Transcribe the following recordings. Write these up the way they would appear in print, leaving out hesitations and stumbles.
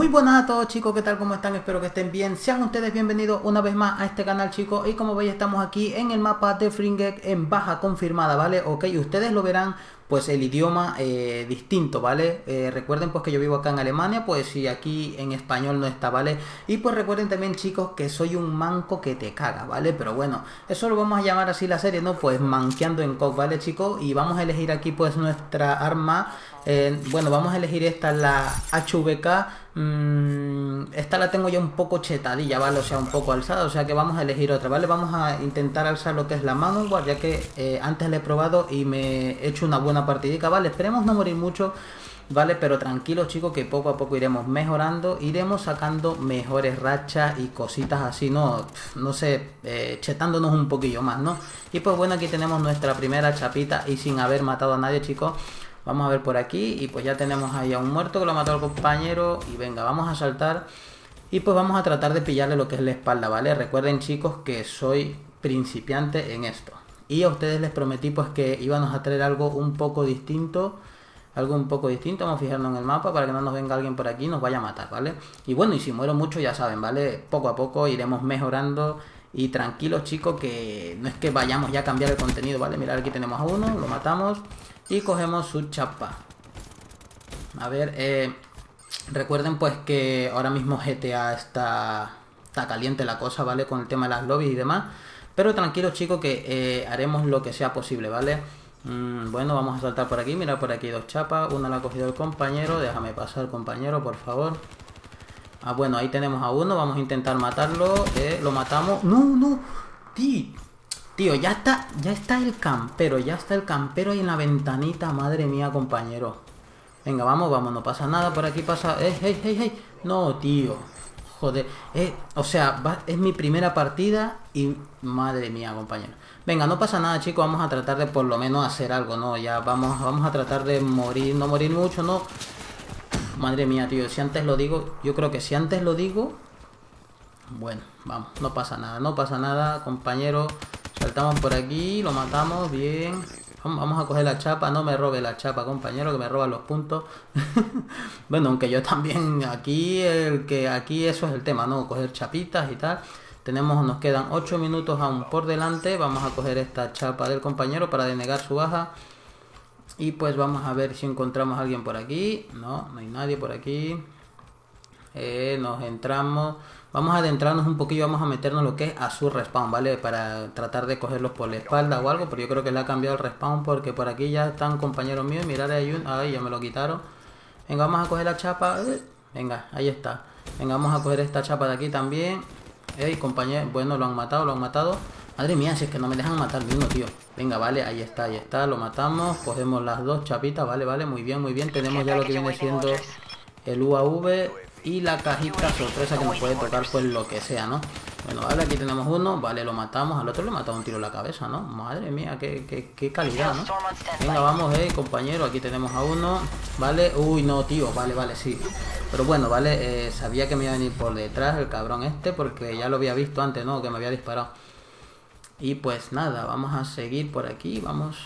Muy buenas a todos chicos, ¿qué tal? ¿Cómo están? Espero que estén bien. Sean ustedes bienvenidos una vez más a este canal chicos. Y como veis estamos aquí en el mapa de Fringek en baja confirmada, ¿vale? Ok, ustedes lo verán pues el idioma distinto, ¿vale? Recuerden pues que yo vivo acá en Alemania, pues si aquí en español no está, ¿vale? Y pues recuerden también chicos que soy un manco que te caga, ¿vale? Pero bueno, eso lo vamos a llamar así la serie, ¿no? Pues manqueando en COD, ¿vale chicos? Y vamos a elegir aquí pues nuestra arma. Bueno, vamos a elegir esta, la HVK. Esta la tengo ya un poco chetadilla, ¿vale? O sea, un poco alzada, o sea que vamos a elegir otra, ¿vale? Vamos a intentar alzar lo que es la Manowar, ya que antes la he probado y me he hecho una buena partidica, ¿vale? Esperemos no morir mucho, ¿vale? Pero tranquilos chicos, que poco a poco iremos mejorando, iremos sacando mejores rachas y cositas así, ¿no? No sé, chetándonos un poquillo más, ¿no? Y pues bueno, aquí tenemos nuestra primera chapita y sin haber matado a nadie, chicos. Vamos a ver por aquí y pues ya tenemos ahí a un muerto que lo ha matado al compañero. Y venga, vamos a saltar y pues vamos a tratar de pillarle lo que es la espalda, ¿vale? Recuerden chicos que soy principiante en esto. Y a ustedes les prometí pues que íbamos a traer algo un poco distinto. Algo un poco distinto, vamos a fijarnos en el mapa para que no nos venga alguien por aquí y nos vaya a matar, ¿vale? Y bueno, y si muero mucho ya saben, ¿vale? Poco a poco iremos mejorando. Y tranquilos chicos, que no es que vayamos ya a cambiar el contenido, ¿vale? Mirad, aquí tenemos a uno, lo matamos y cogemos su chapa. A ver, recuerden pues que ahora mismo GTA está caliente la cosa, ¿vale? Con el tema de las lobbies y demás. Pero tranquilos chicos que haremos lo que sea posible, ¿vale? Bueno, vamos a saltar por aquí, mira por aquí dos chapas. Una la ha cogido el compañero, déjame pasar compañero, por favor. Ah, bueno, ahí tenemos a uno, vamos a intentar matarlo, lo matamos. No, no, tío, ya está el campero, ya está el campero ahí en la ventanita, madre mía, compañero. Venga, vamos, no pasa nada, por aquí pasa, hey, no, tío, joder, o sea, es mi primera partida y madre mía, compañero. Venga, no pasa nada, chicos, vamos a tratar de por lo menos hacer algo, ¿no? Ya vamos a tratar de morir, no morir mucho, ¿no? Madre mía, tío, si antes lo digo, yo creo que si antes lo digo, bueno, vamos, no pasa nada, compañero. Saltamos por aquí, lo matamos, bien. Vamos a coger la chapa, no me robe la chapa, compañero, que me roban los puntos. Bueno, aunque yo también, aquí eso es el tema, ¿no? Coger chapitas y tal. Nos quedan 8 minutos aún por delante. Vamos a coger esta chapa del compañero para denegar su baja. Y pues vamos a ver si encontramos a alguien por aquí. No hay nadie por aquí. Nos entramos. Vamos a adentrarnos un poquillo, vamos a meternos lo que es a su respawn, ¿vale? Para tratar de cogerlos por la espalda o algo, pero yo creo que le ha cambiado el respawn porque por aquí ya están compañeros míos. Mirad, ay, ya me lo quitaron. Venga, vamos a coger la chapa. Venga, ahí está. Venga, vamos a coger esta chapa de aquí también. Compañero, bueno, lo han matado. Madre mía, si es que no me dejan matar ni uno, tío. Venga, vale, ahí está, lo matamos. Cogemos las dos chapitas, vale, muy bien. Tenemos ya lo que viene siendo el UAV y la cajita sorpresa que nos puede tocar pues lo que sea, ¿no? Bueno, vale, aquí tenemos uno, vale, lo matamos. Al otro le he matado un tiro en la cabeza, ¿no? Madre mía, qué calidad, ¿no? Venga, vamos, compañero, aquí tenemos a uno. Vale, uy, no, tío, vale, sí. Pero bueno, vale, sabía que me iba a venir por detrás el cabrón este, porque ya lo había visto antes, ¿no? Que me había disparado. Y pues nada, vamos a seguir por aquí, vamos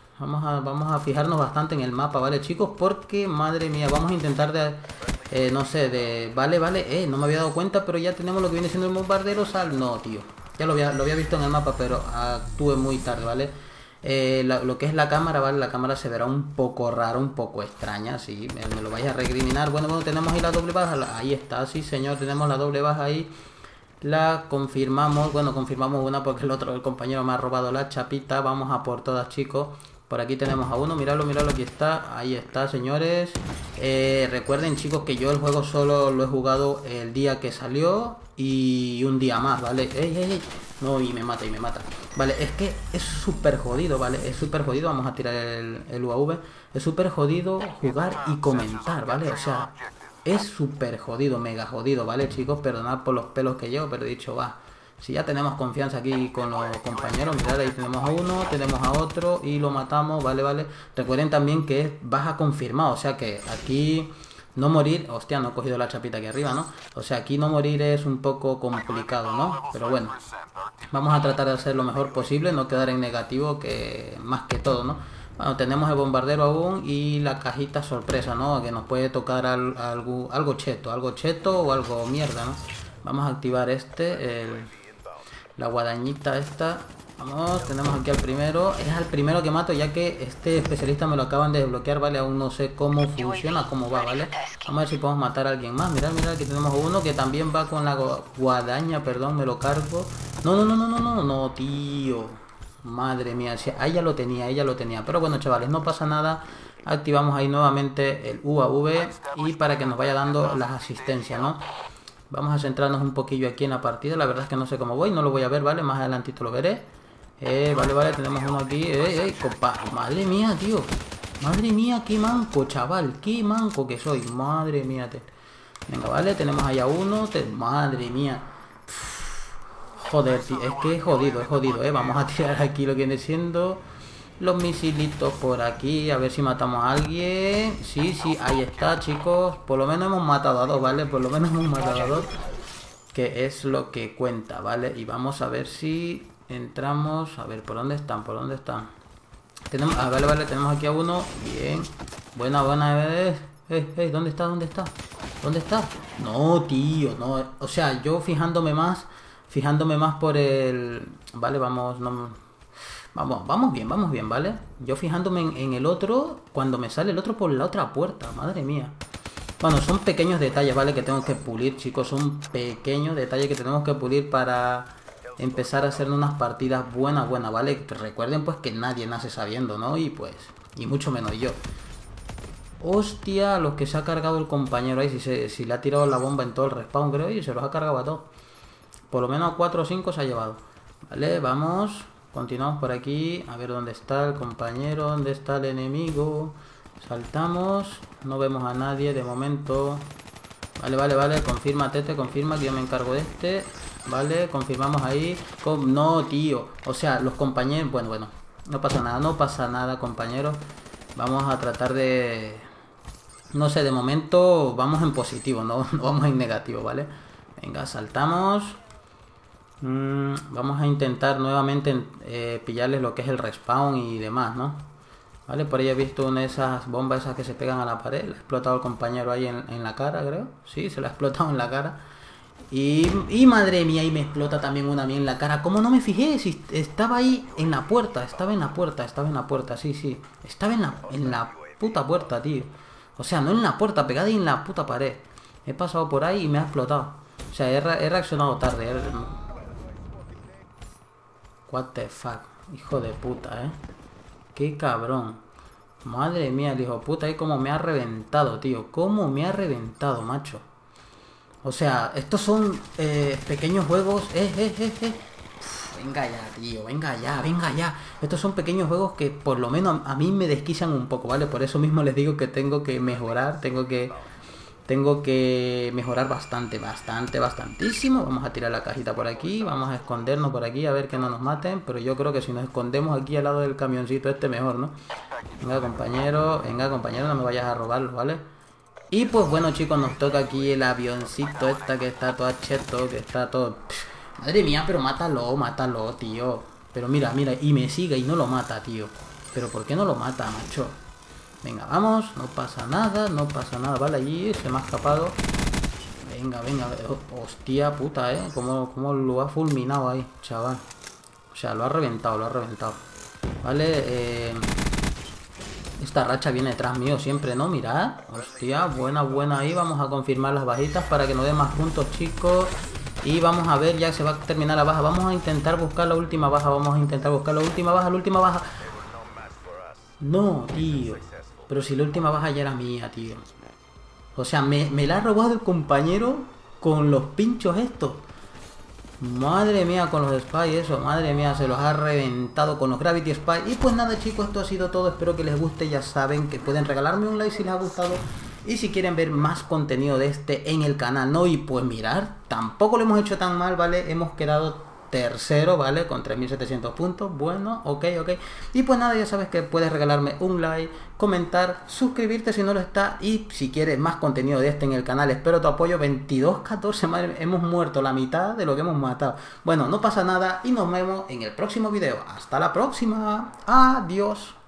a fijarnos bastante en el mapa, ¿vale, chicos? Porque, madre mía, vamos a intentar no sé, vale, no me había dado cuenta, pero ya tenemos lo que viene siendo el bombardero no, tío, ya lo había visto en el mapa, pero actué muy tarde, ¿vale? Lo que es la cámara, ¿vale? La cámara se verá un poco rara, un poco extraña, sí, me lo vais a recriminar. Bueno, tenemos ahí la doble baja, ahí está, sí señor, tenemos la doble baja ahí. La confirmamos, bueno, confirmamos una porque el compañero me ha robado la chapita. Vamos a por todas, chicos. Por aquí tenemos a uno, miradlo, aquí está. Ahí está, señores. Recuerden, chicos, que yo el juego solo lo he jugado el día que salió y un día más, ¿vale? No, y me mata. Vale, es que es súper jodido, ¿vale? Es súper jodido, vamos a tirar el UAV. Es súper jodido jugar y comentar, ¿vale? O sea, es súper jodido, mega jodido, ¿vale, chicos? Perdonad por los pelos que llevo, pero he dicho, va. Si ya tenemos confianza aquí con los compañeros, mirad, ahí tenemos a uno, tenemos a otro y lo matamos, vale. Recuerden también que es baja confirmada, o sea que aquí no morir, hostia, no he cogido la chapita aquí arriba, ¿no? O sea, aquí no morir es un poco complicado, ¿no? Pero bueno, vamos a tratar de hacer lo mejor posible, no quedar en negativo, que más que todo, ¿no? Bueno, tenemos el bombardero aún y la cajita sorpresa, ¿no? Que nos puede tocar algo cheto o algo mierda, ¿no? Vamos a activar la guadañita esta. Vamos, tenemos aquí al primero. Es al primero que mato, ya que este especialista me lo acaban de desbloquear, ¿vale? Aún no sé cómo funciona, cómo va, ¿vale? Vamos a ver si podemos matar a alguien más. Mirad, mirad, aquí tenemos uno que también va con la guadaña, perdón, me lo cargo. No, tío. Madre mía, ahí ya lo tenía. Pero bueno, chavales, no pasa nada. Activamos ahí nuevamente el UAV y para que nos vaya dando las asistencias, ¿no? Vamos a centrarnos un poquillo aquí en la partida. La verdad es que no sé cómo voy, no lo voy a ver, ¿vale? Más adelantito lo veré. Vale, tenemos uno aquí. Compa. Madre mía, tío. Madre mía, qué manco, chaval. Qué manco que soy. Madre mía. Venga, vale, tenemos ahí a uno. Madre mía. Joder, tío. Es que es jodido, Vamos a tirar aquí lo que viene siendo los misilitos por aquí. A ver si matamos a alguien. Sí, ahí está, chicos. Por lo menos hemos matado a dos, ¿vale? Por lo menos hemos matado a dos. Que es lo que cuenta, ¿vale? Y vamos a ver si entramos. A ver, ¿por dónde están? Tenemos, vale, tenemos aquí a uno. Bien. Buena. ¿Dónde está? No, tío, no. O sea, yo fijándome más por el... Vale, vamos bien, ¿vale? Yo fijándome en el otro, cuando me sale el otro por la otra puerta, madre mía. Bueno, son pequeños detalles, ¿vale? Que tengo que pulir, chicos. Son pequeños detalles que tenemos que pulir para empezar a hacer unas partidas buenas, ¿vale? Recuerden pues que nadie nace sabiendo, ¿no? Y pues, y mucho menos yo. Hostia, los que se ha cargado el compañero ahí, si le ha tirado la bomba en todo el respawn, creo, y se los ha cargado a todos. Por lo menos 4 o 5 se ha llevado. Vale, vamos. Continuamos por aquí. A ver dónde está el compañero, dónde está el enemigo. Saltamos. No vemos a nadie de momento. Vale. Confirma, Tete, confirma que yo me encargo de este. Vale, confirmamos ahí. No, tío. O sea, los compañeros... Bueno. No pasa nada, compañeros. Vamos a tratar de... No sé, de momento vamos en positivo, no vamos en negativo, ¿vale? Venga, saltamos. Vamos a intentar nuevamente pillarles lo que es el respawn y demás, ¿no? Vale, por ahí he visto una de esas bombas esas que se pegan a la pared. Le ha explotado el compañero ahí en la cara, creo. Sí, se le ha explotado en la cara. Y madre mía, y me explota también una a mí en la cara. ¿Cómo no me fijé? Si estaba ahí en la puerta. Estaba en la puerta, sí. Estaba en la puta puerta, tío. O sea, no en la puerta, pegada ahí en la puta pared. He pasado por ahí y me ha explotado. O sea, he reaccionado tarde. What the fuck. Hijo de puta, Qué cabrón. Madre mía, el hijo de puta. Ahí como me ha reventado, tío. Cómo me ha reventado, macho. O sea, estos son pequeños juegos. Venga ya, tío. Venga ya. Estos son pequeños juegos que por lo menos a mí me desquician un poco, ¿vale? Por eso mismo les digo que tengo que mejorar. Tengo que mejorar bastantísimo. Vamos a tirar la cajita por aquí. Vamos a escondernos por aquí a ver que no nos maten. Pero yo creo que si nos escondemos aquí al lado del camioncito mejor, ¿no? Venga, compañero, no me vayas a robarlo, ¿vale? Y pues bueno, chicos, nos toca aquí el avioncito que está todo cheto, que está todo... Madre mía, pero mátalo, tío. Pero mira, y me sigue y no lo mata, tío. Pero ¿por qué no lo mata, macho? Venga, vamos, no pasa nada, vale, allí se me ha escapado. Venga, hostia puta, como lo ha fulminado ahí, chaval. O sea, lo ha reventado. Vale, esta racha viene detrás mío siempre, ¿no? Mirad, hostia, buena ahí. Vamos a confirmar las bajitas para que nos den más puntos, chicos. Y vamos a ver, ya se va a terminar la baja. Vamos a intentar buscar la última baja. la última baja. No, tío. Pero si la última baja ya era mía, tío. O sea, me la ha robado el compañero con los pinchos estos. Madre mía, con los Spy, eso. Madre mía, se los ha reventado con los Gravity Spy. Y pues nada, chicos, esto ha sido todo. Espero que les guste. Ya saben que pueden regalarme un like si les ha gustado. Y si quieren ver más contenido de este en el canal, ¿no? Y pues mirar, tampoco lo hemos hecho tan mal, ¿vale? Hemos quedado tercero, ¿vale? Con 3700 puntos. Bueno, ok. Y pues nada, ya sabes que puedes regalarme un like, comentar, suscribirte si no lo está. Y si quieres más contenido de este en el canal, espero tu apoyo. 22-14, madre, hemos muerto la mitad de lo que hemos matado. Bueno, no pasa nada y nos vemos en el próximo video. Hasta la próxima. Adiós.